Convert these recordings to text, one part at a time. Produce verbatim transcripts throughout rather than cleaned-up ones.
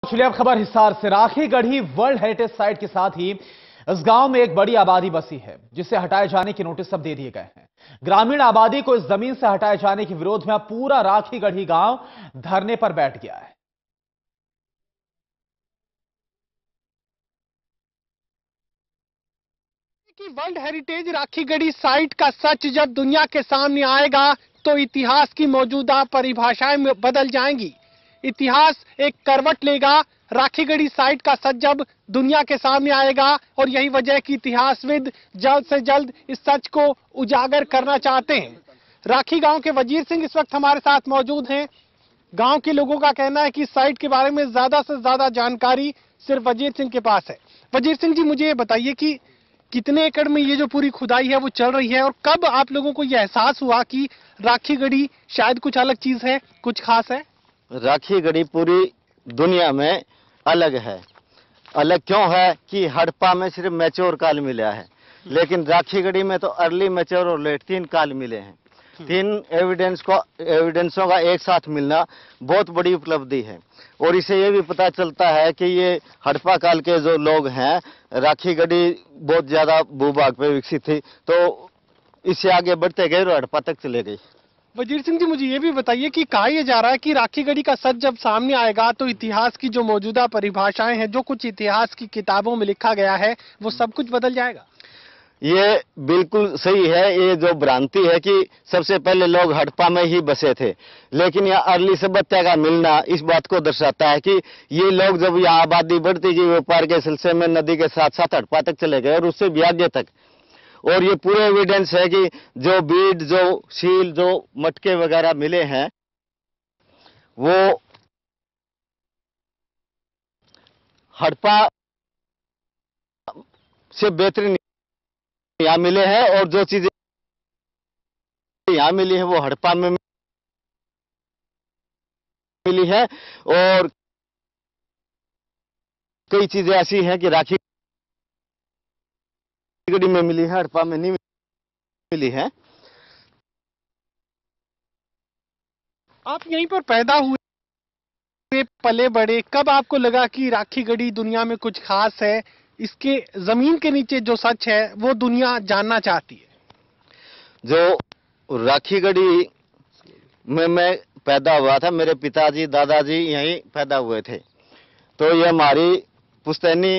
चलिए अब खबर हिसार से। Rakhi Garhi world heritage site के साथ ही इस गांव में एक बड़ी आबादी बसी है, जिसे हटाए जाने के नोटिस सब दे दिए गए हैं। ग्रामीण आबादी को इस जमीन से हटाए जाने के विरोध में अब पूरा राखी गढ़ी गांव धरने पर बैठ गया है। कि world heritage Rakhi Garhi site का सच जब दुनिया के सामने आएगा तो इतिहास की मौजूदा परिभाषाएं बदल जाएंगी। इतिहास एक करवट लेगा। राखी गढ़ी साइट का सच जब दुनिया के सामने आएगा और यही वजह है कि इतिहासविद जल्द से जल्द इस सच को उजागर करना चाहते हैं। राखी गांव के वजीर सिंह इस वक्त हमारे साथ मौजूद हैं। गांव के लोगों का कहना है कि इस साइट के बारे में ज्यादा से ज्यादा जानकारी सिर्फ वजीर सिंह के पास है। वजीर सिंह जी, मुझे ये बताइए कि कितने एकड़ में ये जो पूरी खुदाई है वो चल रही है और कब आप लोगों को ये एहसास हुआ कि राखी गढ़ी शायद कुछ अलग चीज है, कुछ खास है? राखी गढ़ी पूरी दुनिया में अलग है। अलग क्यों है कि हड़प्पा में सिर्फ मैच्योर काल मिला है, लेकिन राखी गढ़ी में तो अर्ली मैच्योर और लेट तीन काल मिले हैं। तीन एविडेंस को एविडेंसों का एक साथ मिलना बहुत बड़ी उपलब्धि है। और इससे ये भी पता चलता है कि ये हड़प्पा काल के जो लोग हैं, राखी गढ़ी बहुत ज्यादा भूभाग पे विकसित थी, तो इससे आगे बढ़ते गए और हड़प्पा तक चले गई। वजीर सिंह जी, मुझे ये भी बताइए कि कहा यह जा रहा है कि राखी गढ़ी का सच जब सामने आएगा तो इतिहास की जो मौजूदा परिभाषाएं हैं, जो कुछ इतिहास की किताबों में लिखा गया है, वो सब कुछ बदल जाएगा। ये बिल्कुल सही है। ये जो भ्रांति है कि सबसे पहले लोग हड़प्पा में ही बसे थे, लेकिन यह अर्ली सभ्यता का मिलना इस बात को दर्शाता है कि ये लोग जब यहाँ आबादी बढ़ती गई, व्यापार के सिलसिले में नदी के साथ साथ हड़प्पा तक चले गए और उससे भी आगे तक। और ये पूरे एविडेंस है कि जो बीड, जो शील, जो मटके वगैरह मिले हैं वो हड़प्पा से बेहतरीन यहाँ मिले हैं, और जो चीजें यहाँ मिली है वो हड़प्पा में मिली है। और कई चीजें ऐसी हैं कि राखी गढ़ी में मिली है, हड़प्पा में नहीं मिली है। आप यहीं पर पैदा हुए, पले बड़े, कब आपको लगा कि राखी गढ़ी दुनिया में कुछ खास है, इसके जमीन के नीचे जो सच है वो दुनिया जानना चाहती है? जो राखी गढ़ी में मैं पैदा हुआ था, मेरे पिताजी दादाजी यहीं पैदा हुए थे, तो ये हमारी पुश्तैनी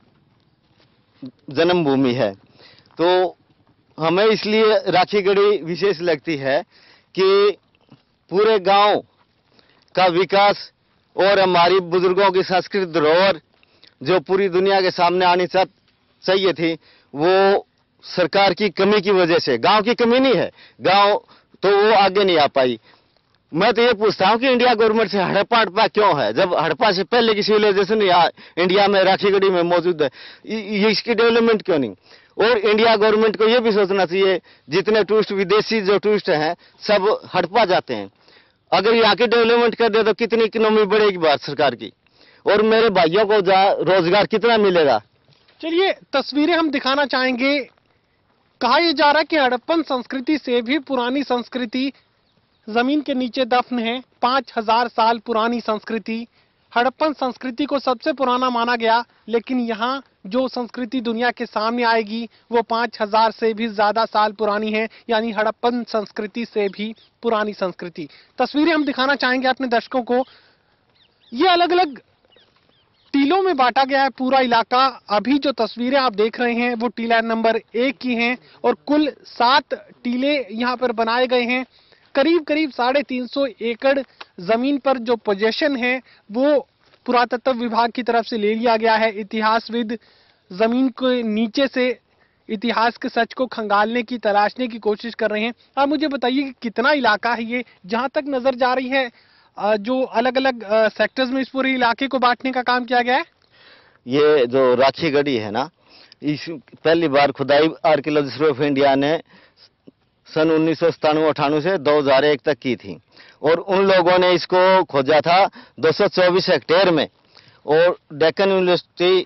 जन्मभूमि है। तो हमें इसलिए राखी गढ़ी विशेष लगती है कि पूरे गांव का विकास और हमारी बुजुर्गों की सांस्कृतिक धरोहर जो पूरी दुनिया के सामने आनी चाहिए थी, वो सरकार की कमी की वजह से, गांव की कमी नहीं है, गांव तो वो आगे नहीं आ पाई। मैं तो ये पूछता हूँ कि इंडिया गवर्नमेंट से हड़प्पा हड़प्पा क्यों है, जब हड़प्पा से पहले की सिविलाइजेशन इंडिया में राखी गढ़ी में मौजूद है, ये इसकी डेवलपमेंट क्यों नहीं? और इंडिया गवर्नमेंट को ये भी सोचना चाहिए, जितने टूरिस्ट, विदेशी जो टूरिस्ट हैं, सब हड़प्पा जाते हैं। अगर यहाँ की डेवलपमेंट कर दे तो कितनी इकोनॉमी बढ़ेगी भारत सरकार की, और मेरे भाइयों को रोजगार कितना मिलेगा। चलिए तस्वीरें हम दिखाना चाहेंगे। कहा यह जा रहा है कि हड़प्पन संस्कृति से भी पुरानी संस्कृति जमीन के नीचे दफन है। पांच हजार साल पुरानी संस्कृति, हड़प्पन संस्कृति को सबसे पुराना माना गया, लेकिन यहाँ जो संस्कृति दुनिया के सामने आएगी वो पांच हजार से भी ज्यादा साल पुरानी है, यानी हड़प्पन संस्कृति से भी पुरानी संस्कृति। तस्वीरें हम दिखाना चाहेंगे अपने दर्शकों को। ये अलग अलग टीलों में बांटा गया है पूरा इलाका। अभी जो तस्वीरें आप देख रहे हैं वो टीला नंबर एक की हैं और कुल सात टीले यहाँ पर बनाए गए हैं। करीब करीब साढ़े तीन सौ एकड़ जमीन पर जो पोजीशन है वो पुरातत्व विभाग की तरफ से ले लिया गया है। इतिहासविद जमीन के नीचे से इतिहास के सच को खंगालने की, तलाशने की कोशिश कर रहे हैं। आप मुझे बताइए कि कितना इलाका है ये? जहां तक नजर जा रही है जो अलग अलग सेक्टर्स में इस पूरे इलाके को बांटने का काम किया गया है। ये जो राखी गढ़ी है ना, इस पहली बार खुदाई आर्कियोलॉजिस्ट ऑफ इंडिया ने सन उन्नीस सौ सतानवे अठानवे से दो हजार एक तक की थी, और उन लोगों ने इसको खोजा था दो सौ चौबीस हेक्टेयर में, और Deccan university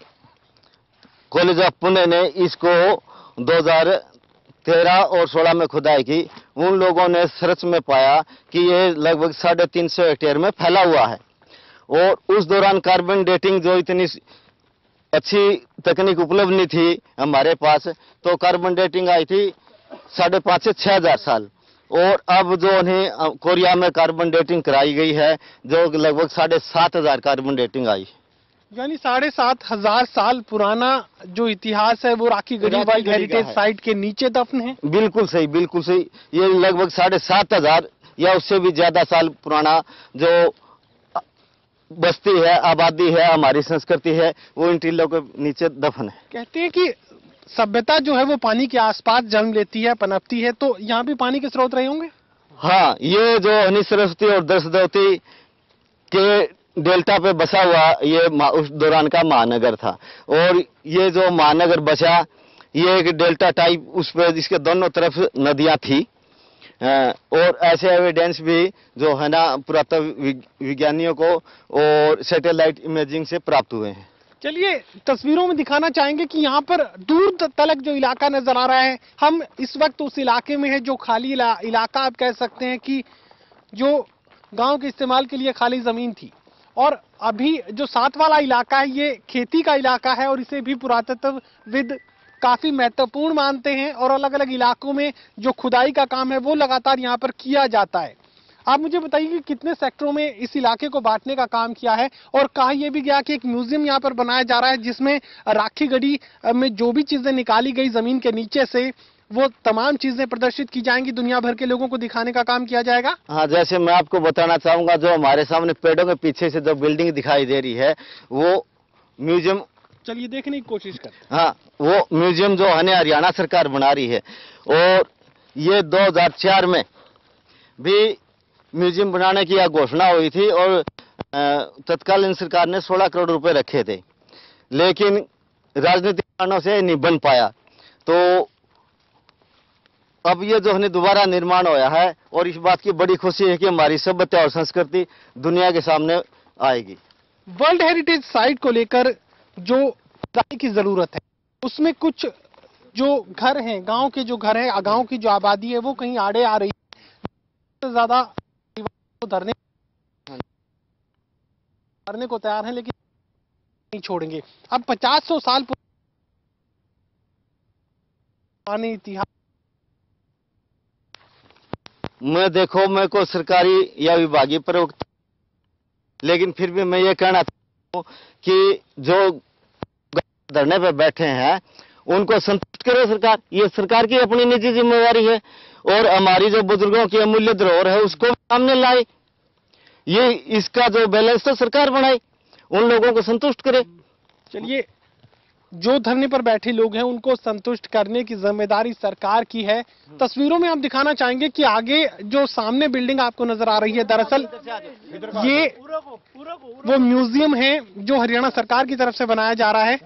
college of Pune ने इसको दो हजार तेरह और सोलह में खुदाई की। उन लोगों ने सर्च में पाया कि ये लगभग साढ़े तीन सौ हेक्टेयर में फैला हुआ है, और उस दौरान कार्बन डेटिंग जो इतनी अच्छी तकनीक उपलब्ध नहीं थी हमारे पास, तो कार्बन डेटिंग आई थी साढ़े पाँच से छह हजार साल, और अब जो उन्हें कोरिया में कार्बन डेटिंग कराई गई है जो लगभग साढ़े सात हजार कार्बन डेटिंग आई। यानी साढ़े सात हजार साल पुराना जो इतिहास है वो Rakhi Garhi world heritage site के नीचे दफन है। बिल्कुल सही, बिल्कुल सही। ये लगभग साढ़े सात हजार या उससे भी ज्यादा साल पुराना जो बस्ती है, आबादी है, हमारी संस्कृति है, वो इन टीलों के नीचे दफन है। कहते हैं कि सभ्यता जो है वो पानी के आसपास जन्म लेती है, पनपती है, तो यहाँ भी पानी के स्रोत रहे होंगे। हाँ, ये जो हनी सरस्वती और दसदवती के डेल्टा पे बसा हुआ ये उस दौरान का महानगर था, और ये जो महानगर बचा ये एक डेल्टा टाइप, उस पर इसके दोनों तरफ नदियां थी, और ऐसे एविडेंस भी जो है ना पुरातत्व विज्ञानियों को और सैटेलाइट इमेजिंग से प्राप्त हुए हैं। चलिए तस्वीरों में दिखाना चाहेंगे कि यहाँ पर दूर तलक जो इलाका नजर आ रहा है, हम इस वक्त उस इलाके में है जो खाली इला, इलाका आप कह सकते हैं कि जो गांव के इस्तेमाल के लिए खाली जमीन थी, और अभी जो साथ वाला इलाका है ये खेती का इलाका है, और इसे भी पुरातत्वविद काफी महत्वपूर्ण मानते हैं, और अलग अलग इलाकों में जो खुदाई का काम है वो लगातार यहाँ पर किया जाता है। आप मुझे बताइए कि कितने सेक्टरों में इस इलाके को बांटने का काम किया है, और कहा यह भी गया कि एक म्यूजियम यहाँ पर बनाया जा रहा है जिसमें राखी गढ़ी में जो भी चीजें निकाली गई जमीन के नीचे से वो तमाम चीजें प्रदर्शित की जाएंगी, दुनिया भर के लोगों को दिखाने का काम किया जाएगा। हाँ, जैसे मैं आपको बताना चाहूंगा, जो हमारे सामने पेड़ों के पीछे से जो बिल्डिंग दिखाई दे रही है वो म्यूजियम, चलिए देखने की कोशिश कर। हाँ, वो म्यूजियम जो है हरियाणा सरकार बना रही है, और ये दो हजार चार में भी म्यूजियम बनाने की घोषणा हुई थी, और तत्कालीन सरकार ने सोलह करोड़ रुपए रखे थे, लेकिन राजनीतिक कारणों से नहीं बन पाया। तो अब ये जो है दोबारा निर्माण होया है, और इस बात की बड़ी खुशी है कि हमारी सभ्यता और संस्कृति दुनिया के सामने आएगी। वर्ल्ड हेरिटेज साइट को लेकर जो खुदाई की जरूरत है, उसमें कुछ जो घर हैं, गांव के जो घर हैं, गांव की जो आबादी है वो कहीं आड़े आ रही है, ज्यादा धरने धरने को तैयार हैं, लेकिन नहीं छोड़ेंगे। अब पचास सौ साल पुराने इतिहास मैं देखो, मैं को सरकारी या विभागीय प्रवक्ता, लेकिन फिर भी मैं ये कहना चाहता हूँ कि जो धरने पे बैठे हैं उनको संतुष्ट करे सरकार। ये सरकार की अपनी निजी जिम्मेवारी है, और हमारी जो बुजुर्गों की अमूल्य धरोहर है उसको सामने लाए। ये इसका जो बैलेंस तो सरकार बनाए, उन लोगों को संतुष्ट करे। चलिए, जो धरने पर बैठे लोग हैं उनको संतुष्ट करने की जिम्मेदारी सरकार की है। तस्वीरों में हम दिखाना चाहेंगे कि आगे जो सामने बिल्डिंग आपको नजर आ रही है, दरअसल ये वो म्यूजियम है जो हरियाणा सरकार की तरफ से बनाया जा रहा है।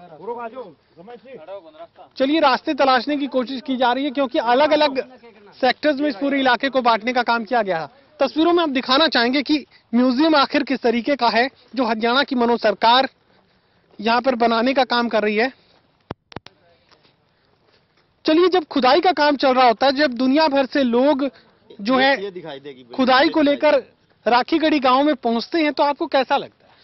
चलिए, रास्ते तलाशने की कोशिश की जा रही है, क्योंकि अलग अलग सेक्टर्स में इस पूरे इलाके को बांटने का काम किया गया है। तस्वीरों में हम दिखाना चाहेंगे कि म्यूजियम आखिर किस तरीके का है जो हरियाणा की मनोज सरकार यहाँ पर बनाने का काम कर रही है। चलिए, जब खुदाई का काम चल रहा होता है, जब दुनिया भर से लोग जो है खुदाई को लेकर राखी गढ़ी गांव में पहुंचते हैं, तो आपको कैसा लगता है?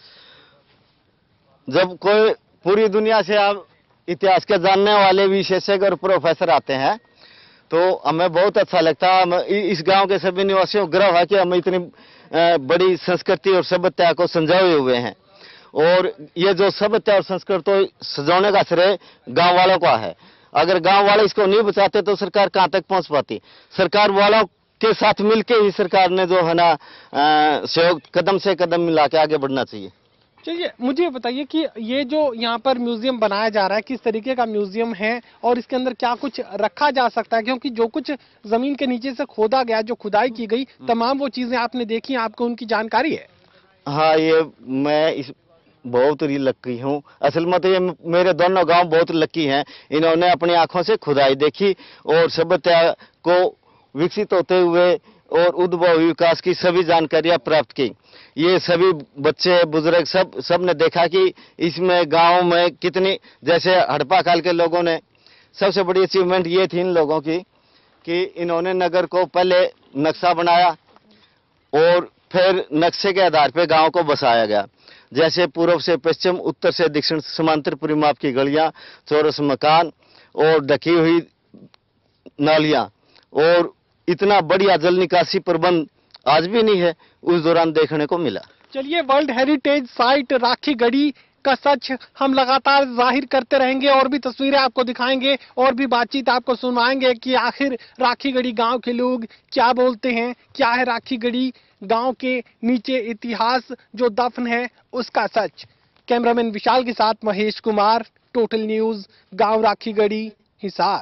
जब कोई पूरी दुनिया से आप इतिहास के जानने वाले विशेषज्ञ और प्रोफेसर आते हैं तो हमें बहुत अच्छा लगता है। इस गांव के सभी निवासियों को गर्व है कि हम इतनी बड़ी संस्कृति और सभ्यता को संजोए हुए हैं, और ये जो सभ्यता और संस्कृति सजाने का श्रेय गांव वालों का है। अगर गांव वाले इसको नहीं बचाते तो सरकार कहां तक पहुंच पाती। सरकार वालों के साथ मिलकर ही सरकार ने जो है ना सहयोग कदम से कदम मिला के आगे बढ़ना चाहिए। चलिए, मुझे बताइए कि ये जो यहाँ पर म्यूजियम बनाया जा रहा है, किस तरीके का म्यूजियम है और इसके अंदर क्या कुछ रखा जा सकता है, क्योंकि जो कुछ जमीन के नीचे से खोदा गया, जो खुदाई की गई, तमाम वो चीजें आपने देखी, आपको उनकी जानकारी है? हाँ, ये मैं इस बहुत ही लक्की हूँ। असल में तो ये मेरे दोनों गांव बहुत लक्की हैं, इन्होंने अपनी आंखों से खुदाई देखी और सभ्यता को विकसित होते हुए और उद्भव विकास की सभी जानकारियां प्राप्त की। ये सभी बच्चे बुजुर्ग सब सब ने देखा कि इसमें गांव में कितनी, जैसे हड़प्पा काल के लोगों ने, सबसे बड़ी अचीवमेंट ये थी इन लोगों की कि इन्होंने नगर को पहले नक्शा बनाया और फिर नक्शे के आधार पर गांव को बसाया गया। जैसे पूर्व से पश्चिम, उत्तर से दक्षिण समांतर परिमाप की गलियां, चौरस मकान और ढकी हुई नालियां और इतना बढ़िया जल निकासी प्रबंध आज भी नहीं है, उस दौरान देखने को मिला। चलिए, world heritage site Rakhi Garhi का सच हम लगातार जाहिर करते रहेंगे और भी तस्वीरें आपको दिखाएंगे और भी बातचीत आपको सुनवाएंगे कि आखिर राखी गढ़ी गांव के लोग क्या बोलते हैं, क्या है राखी गढ़ी गांव के नीचे इतिहास जो दफन है उसका सच। कैमरामैन विशाल के साथ महेश कुमार, टोटल न्यूज, गांव राखी गढ़ी, हिसार।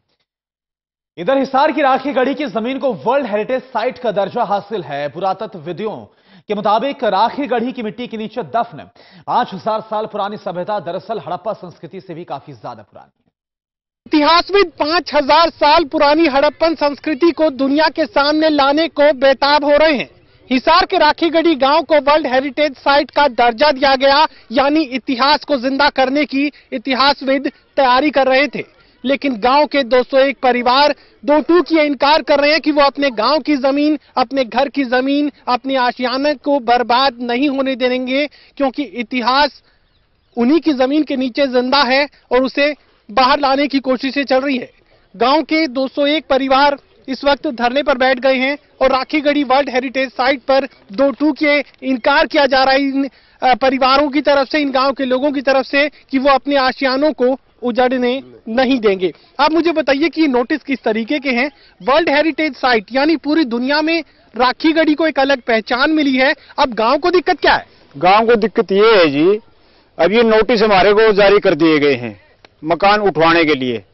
इधर हिसार की राखी गढ़ी की जमीन को वर्ल्ड हेरिटेज साइट का दर्जा हासिल है। पुरातत्वविदों के मुताबिक राखी गढ़ी की मिट्टी के नीचे दफन पांच हजार साल पुरानी सभ्यता दरअसल हड़प्पा संस्कृति से भी काफी ज्यादा पुरानी है। इतिहासविद पांच हजार साल पुरानी हड़प्पन संस्कृति को दुनिया के सामने लाने को बेताब हो रहे हैं। हिसार के राखी गढ़ी गांव को वर्ल्ड हेरिटेज साइट का दर्जा दिया गया, यानी इतिहास को जिंदा करने की इतिहासविद तैयारी कर रहे थे। लेकिन गांव के दो सौ एक परिवार दो टूक ये इनकार कर रहे हैं कि वो अपने गांव की जमीन, अपने घर की जमीन, अपने आशियाने को बर्बाद नहीं होने देंगे, क्योंकि इतिहास उन्हीं की जमीन के नीचे जिंदा है और उसे बाहर लाने की कोशिशें चल रही है। गांव के दो सौ एक परिवार इस वक्त धरने पर बैठ गए हैं और Rakhi Garhi world heritage site पर दो टूक ये इनकार किया जा रहा है इन परिवारों की तरफ से, इन गांव के लोगों की तरफ से, कि वो अपने आशियानों को उजड़ने नहीं देंगे। आप मुझे बताइए कि नोटिस किस तरीके के हैं। वर्ल्ड हेरिटेज साइट यानी पूरी दुनिया में राखी गढ़ी को एक अलग पहचान मिली है। अब गांव को दिक्कत क्या है? गांव को दिक्कत ये है जी, अब ये नोटिस हमारे को जारी कर दिए गए हैं मकान उठवाने के लिए।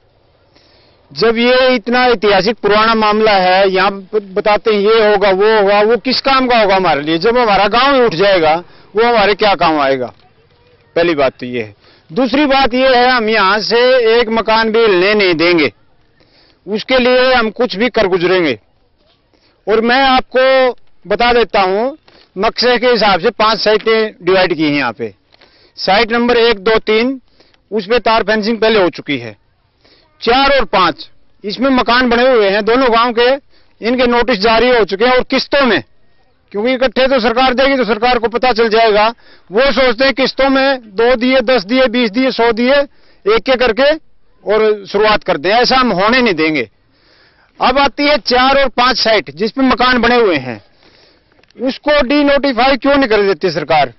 जब ये इतना ऐतिहासिक पुराना मामला है, यहाँ बताते हैं ये होगा वो होगा, वो किस काम का होगा हमारे लिए? जब हमारा गांव ही उठ जाएगा वो हमारे क्या काम आएगा? पहली बात तो ये है। दूसरी बात ये है, हम यहाँ से एक मकान भी हिलने नहीं देंगे, उसके लिए हम कुछ भी कर गुजरेंगे। और मैं आपको बता देता हूँ, नक्शे के हिसाब से पांच साइटें डिवाइड की हैं यहाँ पे। साइट नंबर एक, दो, तीन, उसमें तार फेंसिंग पहले हो चुकी है। चार और पांच, इसमें मकान बने हुए हैं दोनों गांव के, इनके नोटिस जारी हो चुके हैं और किस्तों में, क्योंकि इकट्ठे तो सरकार देगी तो सरकार को पता चल जाएगा। वो सोचते हैं किस्तों में दो दिए, दस दिए, बीस दिए, सौ दिए, एक एक करके और शुरुआत कर दें। ऐसा हम होने नहीं देंगे। अब आती है चार और पांच साइट जिसपे मकान बने हुए हैं, उसको डी नोटिफाई क्यों नहीं कर देती सरकार?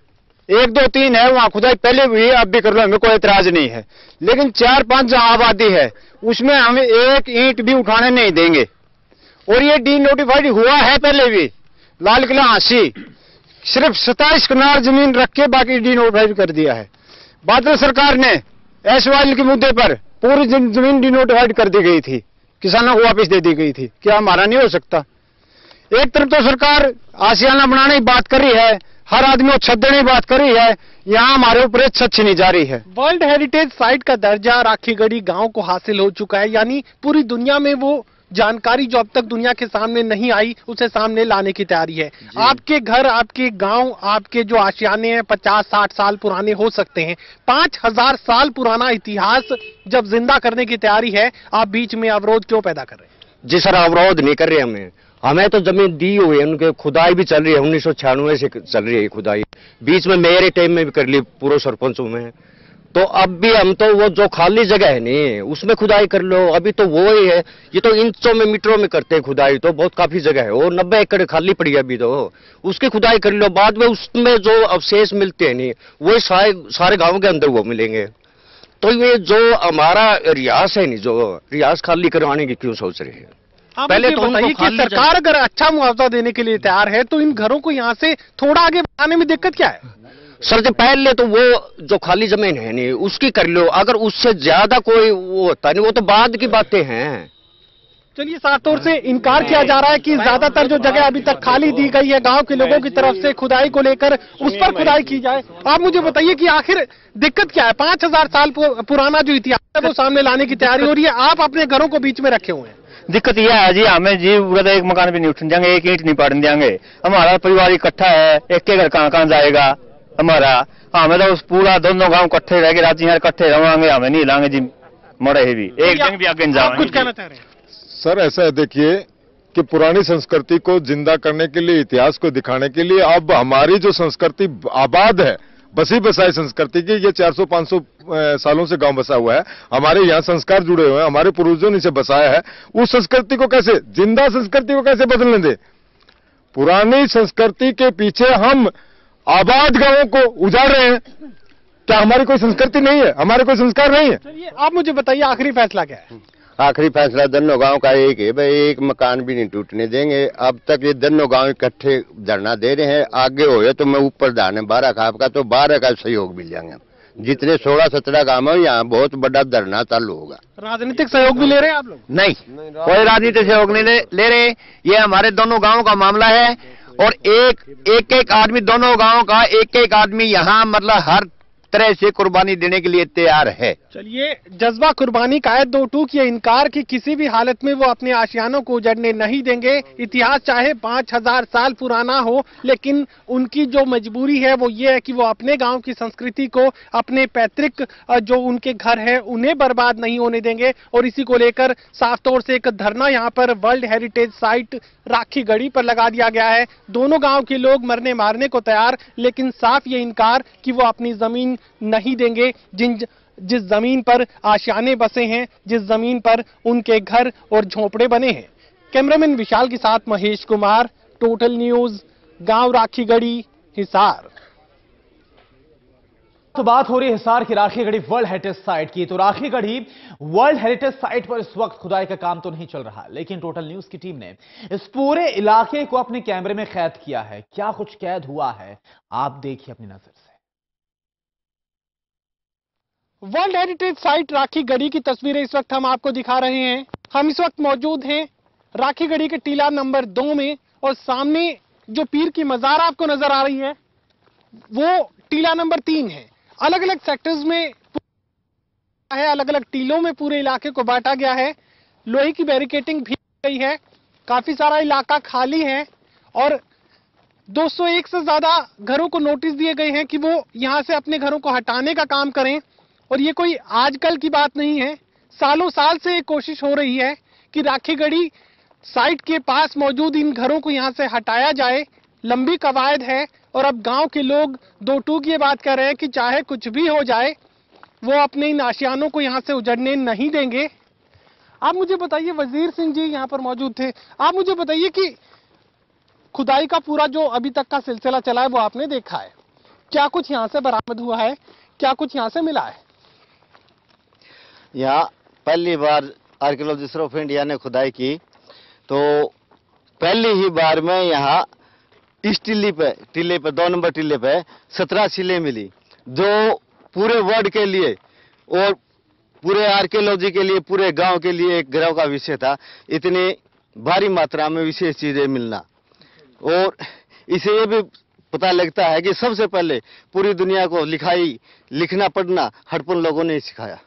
एक, दो, तीन है वहां खुदाई पहले हुई, अब भी कर लो, हमें कोई एतराज नहीं है। लेकिन चार पांच जहां आबादी है उसमें हमें एक ईंट भी उठाने नहीं देंगे। और ये डी नोटिफाइड हुआ है पहले भी। लाल किला हांसी सिर्फ सताइस कनाल जमीन रख के बाकी डी नोटिफाइड कर दिया है। बादल सरकार ने एस वाइल के मुद्दे पर पूरी जमीन डी नोटिफाइड कर दी गई थी, किसानों को वापस दे दी गई थी। क्या हमारा नहीं हो सकता? एक तरफ तो सरकार आशियाना बनाने की बात कर रही है, हर आदमी को छत देने की बात कर रही है, यहाँ हमारे ऊपर छत छीनी जा रही है। वर्ल्ड हेरिटेज साइट का दर्जा राखी गढ़ी गांव को हासिल हो चुका है, यानी पूरी दुनिया में वो जानकारी जो अब तक दुनिया के सामने नहीं आई उसे सामने लाने की तैयारी है। आपके घर, आपके गांव, आपके जो आशियाने हैं पचास साठ साल पुराने हो सकते हैं। पांच हजार साल पुराना इतिहास जब जिंदा करने की तैयारी है, आप बीच में अवरोध क्यों पैदा कर रहे हैं? जी सर, अवरोध नहीं कर रहे हमें हमें तो जमीन दी हुई है, उनके खुदाई भी चल रही है, उन्नीस सौ छियानवे से चल रही है खुदाई। बीच में मेरे टाइम में भी कर ली पूर्व सरपंचों में। तो अब भी हम तो वो जो खाली जगह है नहीं उसमें खुदाई कर लो, अभी तो वो ही है। ये तो इंचों में मीटरों में करते हैं खुदाई, तो बहुत काफी जगह है। और नब्बे एकड़ खाली पड़ी है अभी, तो उसकी खुदाई कर लो। बाद में उसमें जो अवशेष मिलते हैं नहीं वो सारे सारे गाँव के अंदर वो मिलेंगे। तो ये जो हमारा रियास है नहीं, जो रियास खाली करवाने की क्यों सोच रहे हैं? पहले तो बताइए कि सरकार अगर अच्छा मुआवजा देने के लिए तैयार है तो इन घरों को यहाँ से थोड़ा आगे बढ़ाने में दिक्कत क्या है? सर जी, पहले तो वो जो खाली जमीन है नहीं उसकी कर लो, अगर उससे ज्यादा कोई वो होता नहीं, वो तो बाद की बातें हैं। चलिए, साफ तौर से इनकार किया जा रहा है कि ज्यादातर जो जगह अभी तक खाली दी गई है गांव के लोगों की तरफ से खुदाई को लेकर, उस पर खुदाई की जाए। आप मुझे बताइए कि आखिर दिक्कत क्या है? पांच हजार साल पुराना जो इतिहास है वो सामने लाने की तैयारी हो रही है, आप अपने घरों को बीच में रखे हुए हैं। दिक्कत यह है जी, हमें जी पूरा एक मकान भी नहीं उठने देंगे, एक ईंट नहीं पड़ने देंगे। हमारा परिवार इकट्ठा है, एक के घर कहाँ कहाँ जाएगा हमारा? हमें तो पूरा दोनों गांव इकट्ठे रह गए, राजी यहाँ इकट्ठे रहेंगे, हमें नहीं लाएंगे जी, मरे भी एक दिन भी आगे जाएंगे। कुछ कहना चाह रहे हैं? सर ऐसा है, देखिए कि पुरानी संस्कृति को जिंदा करने के लिए, इतिहास को दिखाने के लिए अब हमारी जो संस्कृति आबाद है, बसी बसाई संस्कृति की, ये चार सौ पाँच सौ सालों से गांव बसा हुआ है, हमारे यहाँ संस्कार जुड़े हुए हैं, हमारे पूर्वजों ने इसे बसाया है, उस संस्कृति को कैसे, जिंदा संस्कृति को कैसे बदलने दे। पुरानी संस्कृति के पीछे हम आबाद गांवों को उजाड़ रहे हैं। क्या हमारी कोई संस्कृति नहीं है, हमारे कोई संस्कार नहीं है? चलिए आप मुझे बताइए आखिरी फैसला क्या है? आखिरी फैसला दोनों गांव का एक है भाई, एक मकान भी नहीं टूटने देंगे। अब तक ये दोनों गांव इकट्ठे धरना दे रहे हैं, आगे हो तो मैं ऊपर धाने बारह खाप का, तो बारह का सहयोग मिल जाएंगे। जितने सोलह सत्रह गांव है यहाँ बहुत बड़ा धरना चालू होगा। राजनीतिक सहयोग भी ले रहे हैं आप लोग? नहीं, कोई राजनीतिक सहयोग नहीं ले, ले रहे। ये हमारे दोनों गाँव का मामला है और एक एक एक आदमी, दोनों गाँव का एक एक आदमी यहाँ मतलब हर तरह से कुर्बानी देने के लिए तैयार है। चलिए, जज्बा कुर्बानी का है। दो टूक ये इनकार कि किसी भी हालत में वो अपने आशियानों को उजड़ने नहीं देंगे। इतिहास चाहे पांच हजार साल पुराना हो, लेकिन उनकी जो मजबूरी है वो ये है कि वो अपने गांव की संस्कृति को, अपने पैतृक जो उनके घर है उन्हें बर्बाद नहीं होने देंगे। और इसी को लेकर साफ तौर से एक धरना यहाँ पर world heritage site Rakhi Garhi पर लगा दिया गया है। दोनों गांव के लोग मरने मारने को तैयार, लेकिन साफ ये इनकार कि वो अपनी जमीन नहीं देंगे, जिन जिस जमीन पर आशियाने बसे हैं, जिस जमीन पर उनके घर और झोंपड़े बने हैं। कैमरामैन विशाल के साथ महेश कुमार, टोटल न्यूज, गांव राखी गढ़ी, हिसार। तो बात हो रही है हिसार की Rakhi Garhi world heritage site की। तो Rakhi Garhi world heritage site पर इस वक्त खुदाई का काम तो नहीं चल रहा, लेकिन टोटल न्यूज की टीम ने इस पूरे इलाके को अपने कैमरे में कैद किया है। क्या कुछ कैद हुआ है, आप देखिए अपनी नजर से। World heritage site Rakhi Garhi की तस्वीरें इस वक्त हम आपको दिखा रहे हैं। हम इस वक्त मौजूद हैं राखी गढ़ी के टीला नंबर दो में, और सामने जो पीर की मजार आपको नजर आ रही है वो टीला नंबर तीन है। अलग अलग सेक्टर्स में है, अलग अलग टीलों में पूरे इलाके को बांटा गया है। लोहे की बैरिकेटिंग भी गई है, काफी सारा इलाका खाली है और दो सौ एक से ज्यादा घरों को नोटिस दिए गए हैं कि वो यहां से अपने घरों को हटाने का काम करें। और ये कोई आजकल की बात नहीं है, सालों साल से एक कोशिश हो रही है कि राखी गढ़ी साइट के पास मौजूद इन घरों को यहां से हटाया जाए। लंबी कवायद है और अब गांव के लोग दो टूक ये बात कर रहे हैं कि चाहे कुछ भी हो जाए वो अपने इन आशियानों को यहां से उजड़ने नहीं देंगे। आप मुझे बताइए, वजीर सिंह जी यहां पर मौजूद थे, आप मुझे बताइए कि खुदाई का पूरा जो अभी तक का सिलसिला चला है वो आपने देखा है, क्या कुछ यहां से बरामद हुआ है, क्या कुछ यहां से मिला है? यहाँ पहली बार आर्कियोलॉजिस्ट ऑफ इंडिया ने खुदाई की तो पहली ही बार में यहाँ इस टिल्ली पे टिल्ले पे दो नंबर टिल्ले पे सत्रह सिलें मिली, जो पूरे वर्ल्ड के लिए और पूरे आर्कियोलॉजी के लिए, पूरे गांव के लिए एक गर्व का विषय था। इतनी भारी मात्रा में विशेष चीजें मिलना, और इसे ये भी पता लगता है कि सबसे पहले पूरी दुनिया को लिखाई लिखना पढ़ना हड़प्पन लोगों ने सिखाया।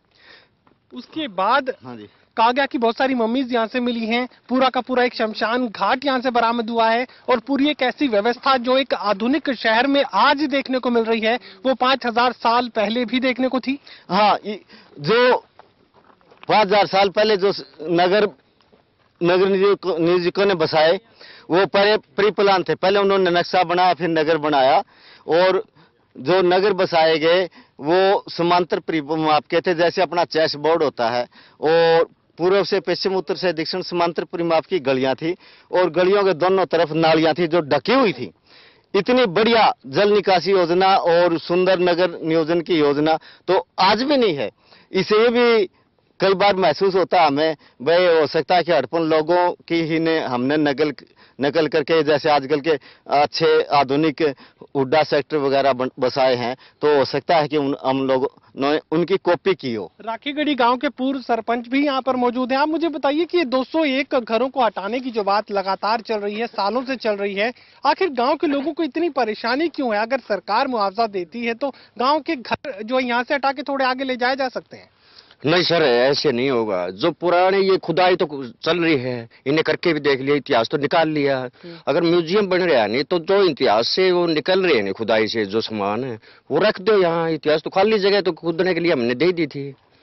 उसके बाद हाँ जी, कहा गया कि बहुत सारी मम्मीज यहाँ से मिली हैं, पूरा का पूरा एक शमशान घाट यहाँ से बरामद हुआ है, और पूरी एक ऐसी व्यवस्था जो एक आधुनिक शहर में आज देखने को मिल रही है वो पांच हजार साल पहले भी देखने को थी। हाँ, जो पांच हजार साल पहले जो नगर नगर नियोजकों ने बसाए वो पहले प्री प्लान थे, पहले उन्होंने नक्शा बनाया फिर नगर बनाया, और जो नगर बसाए गए वो समांतर परिमाप के थे, जैसे अपना चेस बोर्ड होता है, और पूर्व से पश्चिम, उत्तर से दक्षिण समांतर परिमाप की गलियां थी, और गलियों के दोनों तरफ नालियां थी जो ढकी हुई थी। इतनी बढ़िया जल निकासी योजना और सुंदर नगर नियोजन की योजना तो आज भी नहीं है। इसे ये भी कई बार महसूस होता हमें, भाई हो सकता है कि हड़प्पन लोगों की ही ने हमने नकल नकल करके जैसे आजकल के अच्छे आधुनिक हुड्डा सेक्टर वगैरह बसाए हैं, तो हो सकता है कि उन हम लोगों ने उनकी कॉपी की हो। राखी गढ़ी गांव के पूर्व सरपंच भी यहां पर मौजूद हैं। आप मुझे बताइए कि ये दो सौ एक घरों को हटाने की जो बात लगातार चल रही है, सालों से चल रही है, आखिर गांव के लोगों को इतनी परेशानी क्यों है? अगर सरकार मुआवजा देती है तो गाँव के घर जो यहाँ से हटा के थोड़े आगे ले जाए जा सकते हैं। नहीं सर, ऐसे नहीं होगा। जो पुराने ये खुदाई तो चल रही है, इन्हें करके भी देख लिया, इतिहास तो निकाल लिया। अगर म्यूजियम बन रहा है नहीं तो जो इतिहास से वो निकल रहे हैं खुदाई से जो सामान है वो रख दो यहाँ। इतिहास तो खाली जगह तो खोदने के लिए हमने दे दी थी।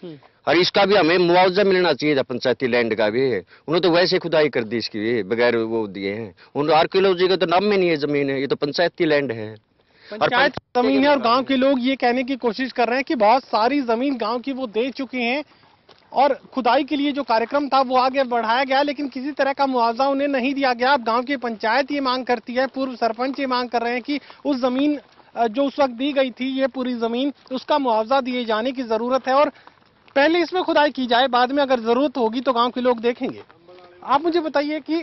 और इसका भी हमें मुआवजा मिलना चाहिए था, पंचायती लैंड का भी। उन्होंने तो वैसे खुदाई कर दी इसकी भी, बगैर वो दिए हैं। उन आर्कियोलॉजी का तो नाम में नहीं है जमीन है, ये तो पंचायती लैंड है। पंचायत जमीन है और गांव के लोग ये कहने की कोशिश कर रहे हैं कि बहुत सारी जमीन गांव की वो दे चुके हैं और खुदाई के लिए जो कार्यक्रम था वो आगे बढ़ाया गया, लेकिन किसी तरह का मुआवजा उन्हें नहीं दिया गया। अब गांव की पंचायत ये मांग करती है, पूर्व सरपंच ये मांग कर रहे हैं कि उस जमीन जो उस वक्त दी गई थी, ये पूरी जमीन, उसका मुआवजा दिए जाने की जरूरत है और पहले इसमें खुदाई की जाए, बाद में अगर जरूरत होगी तो गांव के लोग देखेंगे। आप मुझे बताइए कि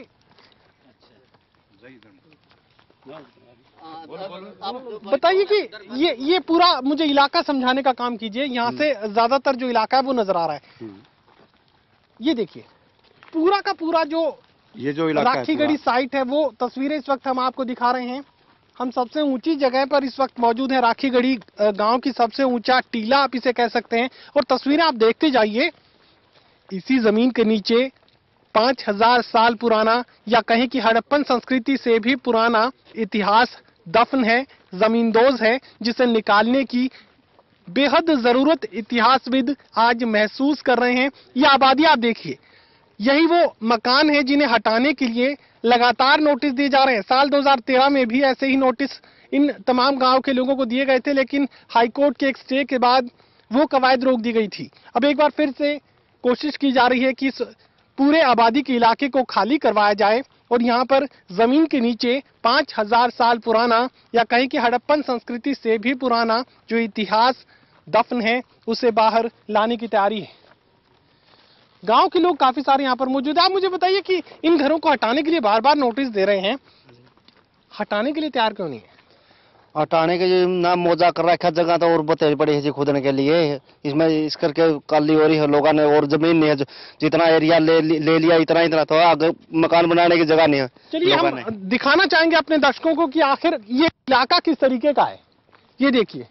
बताइए कि ये ये पूरा मुझे इलाका समझाने का काम कीजिए। यहाँ से ज्यादातर जो इलाका है वो नजर आ रहा है। ये देखिए पूरा का पूरा जो ये जो इलाका राखीगढ़ी साइट है वो तस्वीरें इस वक्त हम आपको दिखा रहे हैं। हम सबसे ऊंची जगह पर इस वक्त मौजूद है, राखीगढ़ी गांव की सबसे ऊंचा टीला आप इसे कह सकते हैं। और तस्वीरें आप देखते जाइए, इसी जमीन के नीचे पांच हजार साल पुराना या कहें कि हड़प्पन संस्कृति से भी पुराना इतिहास दफन है, जमींदोज है, जिसे निकालने की बेहद जरूरत इतिहासविद आज महसूस कर रहे हैं। ये आबादी आप देखिए, यही वो मकान है जिन्हें हटाने के लिए लगातार नोटिस दिए जा रहे हैं। साल दो हज़ार तेरह में भी ऐसे ही नोटिस इन तमाम गांव के लोगों को दिए गए थे, लेकिन हाईकोर्ट के एक स्टे के बाद वो कवायद रोक दी गई थी। अब एक बार फिर से कोशिश की जा रही है कि इस पूरे आबादी के इलाके को खाली करवाया जाए और यहाँ पर जमीन के नीचे पांच हजार साल पुराना या कहें कि हड़प्पन संस्कृति से भी पुराना जो इतिहास दफन है उसे बाहर लाने की तैयारी है। गांव के लोग काफी सारे यहाँ पर मौजूद है। आप मुझे बताइए कि इन घरों को हटाने के लिए बार बार नोटिस दे रहे हैं, हटाने के लिए तैयार क्यों नहीं है? हटाने के लिए नाम मौजा कर रखा जगह तो और बतेरी पड़ी है जी खोदने के लिए। इसमें इस करके काली हो रही है लोगों ने, और जमीन नहीं है, जितना एरिया ले, ले लिया इतना इतना तो आगे मकान बनाने की जगह नहीं है। चलिए हम दिखाना चाहेंगे अपने दर्शकों को कि आखिर ये इलाका किस तरीके का है। ये देखिए,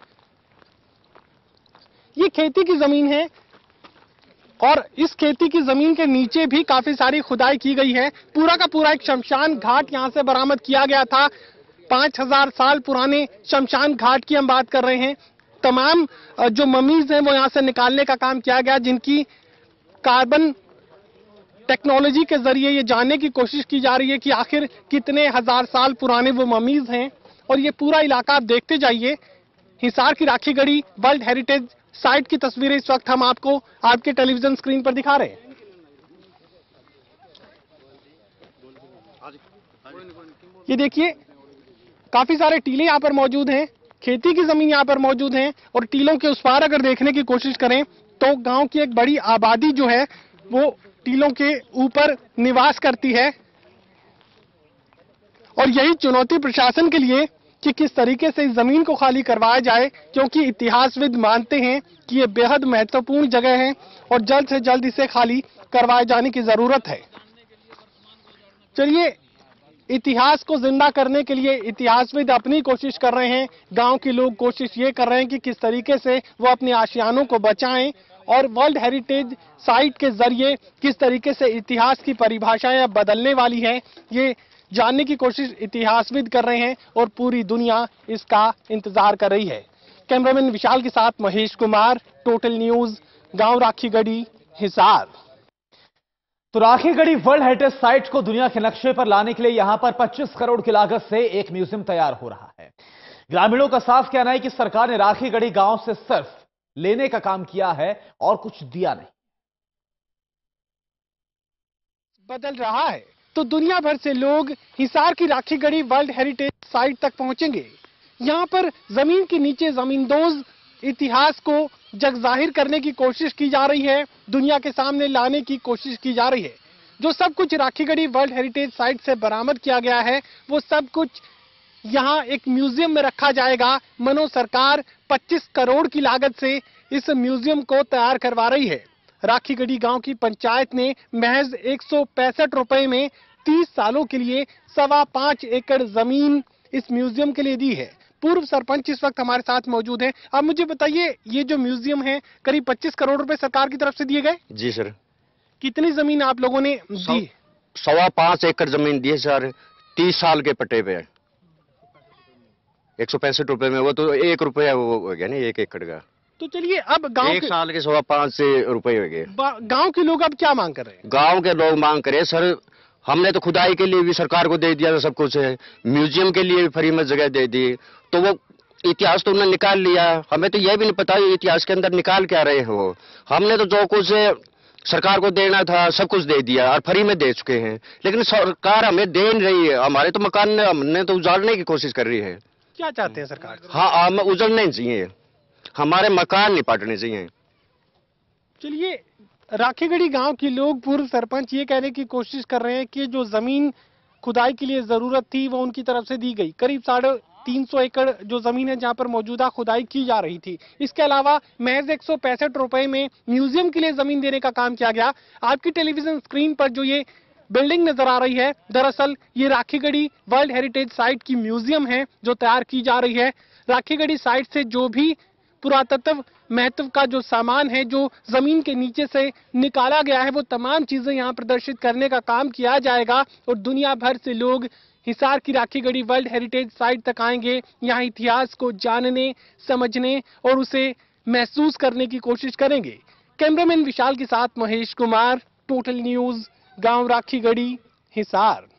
ये खेती की जमीन है और इस खेती की जमीन के नीचे भी काफी सारी खुदाई की गई है। पूरा का पूरा एक शमशान घाट यहाँ से बरामद किया गया था। पांच हजार साल पुराने शमशान घाट की हम बात कर रहे हैं। तमाम जो ममीज हैं वो यहाँ से निकालने का काम किया गया, जिनकी कार्बन टेक्नोलॉजी के जरिए ये जानने की कोशिश की जा रही है कि आखिर कितने हजार साल पुराने वो ममीज हैं। और ये पूरा इलाका आप देखते जाइए। हिसार की राखीगढ़ी वर्ल्ड हेरिटेज साइट की तस्वीरें इस वक्त हम आपको आपके टेलीविजन स्क्रीन पर दिखा रहे हैं। ये देखिए, काफी सारे टीले यहाँ पर मौजूद हैं, खेती की जमीन यहाँ पर मौजूद है और टीलों के उस पार अगर देखने की कोशिश करें तो गांव की एक बड़ी आबादी जो है वो टीलों के ऊपर निवास करती है। और यही चुनौती प्रशासन के लिए कि किस तरीके से इस जमीन को खाली करवाया जाए, क्योंकि इतिहासविद मानते हैं कि ये बेहद महत्वपूर्ण जगह है और जल्द से जल्द इसे खाली करवाए जाने की जरूरत है। चलिए, इतिहास को जिंदा करने के लिए इतिहासविद अपनी कोशिश कर रहे हैं, गांव के लोग कोशिश ये कर रहे हैं कि किस तरीके से वो अपने आशियानों को बचाएं और वर्ल्ड हेरिटेज साइट के जरिए किस तरीके से इतिहास की परिभाषाएं बदलने वाली है, ये जानने की कोशिश इतिहासविद कर रहे हैं और पूरी दुनिया इसका इंतजार कर रही है। कैमरामैन विशाल के साथ महेश कुमार, टोटल न्यूज, गांव राखीगढ़ी, हिसार। तो राखीगढ़ी वर्ल्ड हेरिटेज साइट को दुनिया के नक्शे पर लाने के लिए यहां पर पच्चीस करोड़ की लागत से एक म्यूजियम तैयार हो रहा है। ग्रामीणों का साफ कहना है कि सरकार ने राखीगढ़ी गांव से सिर्फ लेने का काम किया है और कुछ दिया नहीं। बदल रहा है तो दुनिया भर से लोग हिसार की राखीगढ़ी वर्ल्ड हेरिटेज साइट तक पहुंचेंगे। यहां पर जमीन के नीचे जमींदोज इतिहास को जग जाहिर करने की कोशिश की जा रही है, दुनिया के सामने लाने की कोशिश की जा रही है। जो सब कुछ राखीगढ़ी वर्ल्ड हेरिटेज साइट से बरामद किया गया है वो सब कुछ यहाँ एक म्यूजियम में रखा जाएगा। मनो सरकार पच्चीस करोड़ की लागत से इस म्यूजियम को तैयार करवा रही है। राखीगढ़ी गांव की पंचायत ने महज एक सौ पैंसठ रुपए में तीस सालों के लिए सवा पांच एकड़ जमीन इस म्यूजियम के लिए दी है। पूर्व सरपंच इस वक्त हमारे साथ मौजूद हैं। आप मुझे बताइए, ये जो म्यूजियम है करीब पच्चीस करोड़ रुपए सरकार की तरफ से दिए गए? जी सर। कितनी जमीन आप लोगों ने दी? सवा पांच एकड़ जमीन दी है सर, तीस साल के पट्टे पे। एक सौ पैंसठ रुपए में वो तो एक रुपया वो हो गया ना एक एकड़ का। तो चलिए अब गांव एक के साल के सवा पाँच से रुपए हो गए। गांव के लोग अब क्या मांग कर रहे हैं? गांव के लोग मांग करे सर, हमने तो खुदाई के लिए भी सरकार को दे दिया था सब कुछ है, म्यूजियम के लिए भी फ्री में जगह दे दी, तो वो इतिहास तो उन्होंने निकाल लिया। हमें तो यह भी नहीं पता इतिहास के अंदर निकाल क्या रहे हो। हमने तो जो कुछ सरकार को देना था सब कुछ दे दिया और फ्री में दे चुके हैं, लेकिन सरकार हमें दे नहीं रही है। हमारे तो मकान हमने तो उजाड़ने की कोशिश कर रही है। क्या चाहते हैं सरकार? हाँ, हमें उजड़ने चाहिए, हमारे मकान नहीं पाटने चाहिए। चलिए, राखीगढ़ी गांव के लोग पूर्व सरपंच ये कहने की कोशिश कर रहे हैं कि जो जमीन खुदाई के लिए जरूरत थी वो उनकी तरफ से दी गई। करीब साढ़े तीन सौ एकड़ जो जमीन है जहां पर मौजूदा खुदाई की जा रही थी। इसके अलावा महज एक सौ पैंसठ रुपए में म्यूजियम के लिए जमीन देने का काम किया गया। आपकी टेलीविजन स्क्रीन पर जो ये बिल्डिंग नजर आ रही है, दरअसल ये राखीगढ़ी वर्ल्ड हेरिटेज साइट की म्यूजियम है जो तैयार की जा रही है। राखीगढ़ी साइट से जो भी पुरातत्व महत्व का जो सामान है जो जमीन के नीचे से निकाला गया है वो तमाम चीजें यहाँ प्रदर्शित करने का काम किया जाएगा और दुनिया भर से लोग हिसार की राखीगढ़ी वर्ल्ड हेरिटेज साइट तक आएंगे। यहाँ इतिहास को जानने, समझने और उसे महसूस करने की कोशिश करेंगे। कैमरामैन विशाल के साथ महेश कुमार, टोटल न्यूज, गांव राखीगढ़ी, हिसार।